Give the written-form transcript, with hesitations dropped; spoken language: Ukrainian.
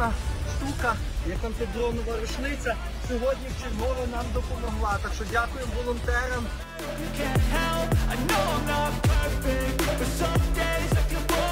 така штука, як антидронова рушниця, сьогодні вчергове нам допомогла. Так що дякуємо волонтерам. You can't help, I know I'm not perfect, but some days I feel